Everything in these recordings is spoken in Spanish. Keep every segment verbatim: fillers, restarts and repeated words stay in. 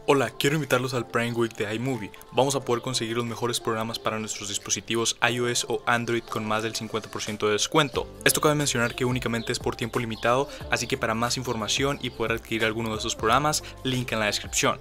Hola, quiero invitarlos al Prime Week de iMovie. Vamos a poder conseguir los mejores programas para nuestros dispositivos iOS o Android con más del cincuenta por ciento de descuento. Esto cabe mencionar que únicamente es por tiempo limitado, así que para más información y poder adquirir alguno de estos programas, link en la descripción.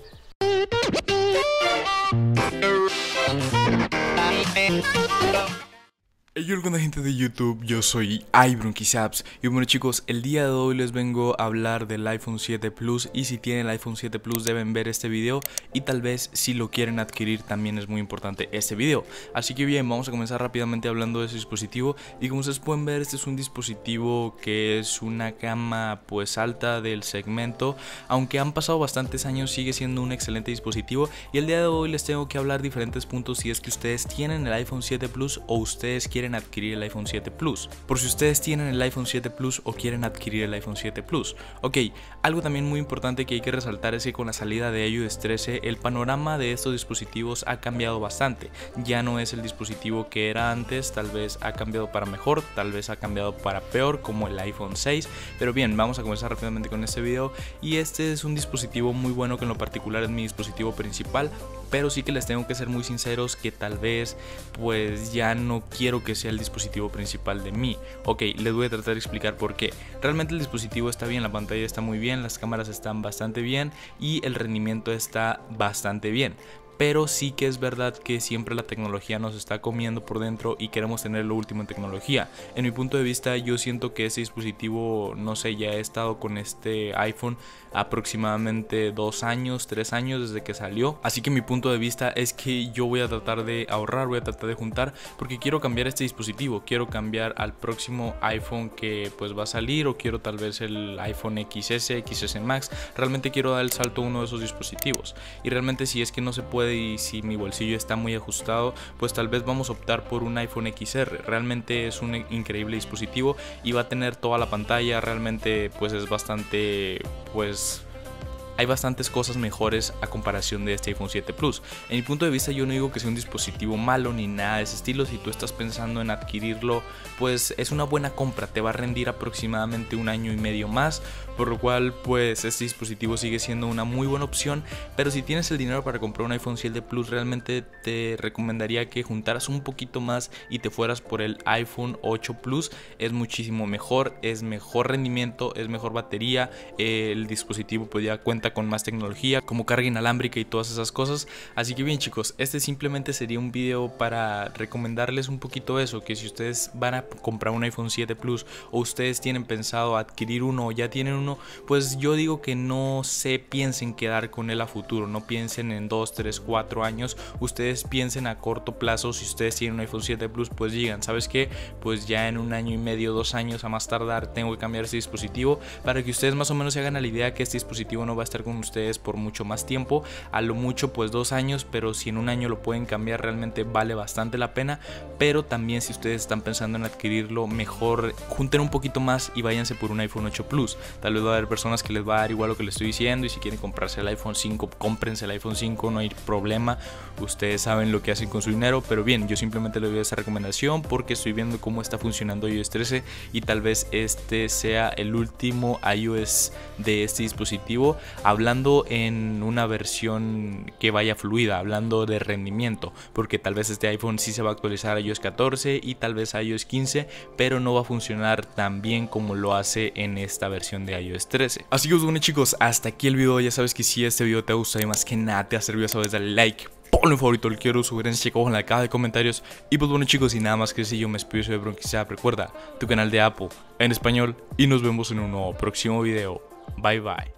Hey, hola gente de YouTube, yo soy iBronquisaps y bueno chicos, el día de hoy les vengo a hablar del iPhone siete Plus y si tienen el iPhone siete Plus deben ver este video y tal vez si lo quieren adquirir también es muy importante este video. Así que bien, vamos a comenzar rápidamente hablando de ese dispositivo y como ustedes pueden ver este es un dispositivo que es una gama pues alta del segmento, aunque han pasado bastantes años sigue siendo un excelente dispositivo y el día de hoy les tengo que hablar diferentes puntos si es que ustedes tienen el iPhone siete Plus o ustedes quieren adquirir el iPhone siete Plus. Por si ustedes tienen el iPhone siete Plus o quieren adquirir el iPhone siete Plus. Ok, algo también muy importante que hay que resaltar es que con la salida de iOS trece el panorama de estos dispositivos ha cambiado bastante. Ya no es el dispositivo que era antes, tal vez ha cambiado para mejor, tal vez ha cambiado para peor como el iPhone seis. Pero bien, vamos a comenzar rápidamente con este video y este es un dispositivo muy bueno que en lo particular es mi dispositivo principal. Pero sí que les tengo que ser muy sinceros que tal vez pues ya no quiero que sea el dispositivo principal de mí. Ok, les voy a tratar de explicar por qué. Realmente el dispositivo está bien, la pantalla está muy bien, las cámaras están bastante bien y el rendimiento está bastante bien. Pero sí que es verdad que siempre la tecnología nos está comiendo por dentro y queremos tener lo último en tecnología. En mi punto de vista yo siento que ese dispositivo, no sé, ya he estado con este iPhone aproximadamente dos años, tres años desde que salió. Así que mi punto de vista es que yo voy a tratar de ahorrar, voy a tratar de juntar porque quiero cambiar este dispositivo. Quiero cambiar al próximo iPhone que pues va a salir o quiero tal vez el iPhone X S, X S Max. Realmente quiero dar el salto a uno de esos dispositivos y realmente si es que no se puede y si mi bolsillo está muy ajustado, pues tal vez vamos a optar por un iPhone X R. Realmente es un increíble dispositivo y va a tener toda la pantalla, realmente pues es bastante pues hay bastantes cosas mejores a comparación de este iPhone siete Plus. En mi punto de vista yo no digo que sea un dispositivo malo ni nada de ese estilo. Si tú estás pensando en adquirirlo, pues es una buena compra, te va a rendir aproximadamente un año y medio más, por lo cual pues este dispositivo sigue siendo una muy buena opción. Pero si tienes el dinero para comprar un iPhone siete Plus, realmente te recomendaría que juntaras un poquito más y te fueras por el iPhone ocho Plus. Es muchísimo mejor, es mejor rendimiento, es mejor batería, el dispositivo pues ya cuenta con más tecnología como carga inalámbrica y todas esas cosas. Así que bien chicos, este simplemente sería un video para recomendarles un poquito eso, que si ustedes van a comprar un iPhone siete Plus o ustedes tienen pensado adquirir uno o ya tienen uno, pues yo digo que no se piensen quedar con él a futuro, no piensen en dos, tres, cuatro años, ustedes piensen a corto plazo. Si ustedes tienen un iPhone siete Plus, pues digan, ¿sabes qué? Pues ya en un año y medio, dos años a más tardar tengo que cambiar este dispositivo, para que ustedes más o menos se hagan a la idea que este dispositivo no va a estar con ustedes por mucho más tiempo, a lo mucho pues dos años, pero si en un año lo pueden cambiar realmente vale bastante la pena. Pero también si ustedes están pensando en adquirirlo, mejor junten un poquito más y váyanse por un iPhone ocho Plus. Tal vez va a haber personas que les va a dar igual lo que les estoy diciendo y si quieren comprarse el iPhone cinco, cómprense el iPhone cinco, no hay problema, ustedes saben lo que hacen con su dinero. Pero bien, yo simplemente les doy esa recomendación porque estoy viendo cómo está funcionando iOS trece y tal vez este sea el último iOS de este dispositivo, hablando en una versión que vaya fluida, hablando de rendimiento, porque tal vez este iPhone sí se va a actualizar a iOS catorce y tal vez a iOS quince, pero no va a funcionar tan bien como lo hace en esta versión de iOS trece. Así que bueno chicos, hasta aquí el video. Ya sabes que si este video te gusta y más que nada te ha servido, sabes, dale like, ponlo en favorito, lo quiero, sugerencias checa abajo en la caja de comentarios. Y pues bueno chicos, y nada más que decir, yo me despido, soy iBronquisaps. Recuerda, tu canal de Apple en español y nos vemos en un nuevo próximo video. Bye bye.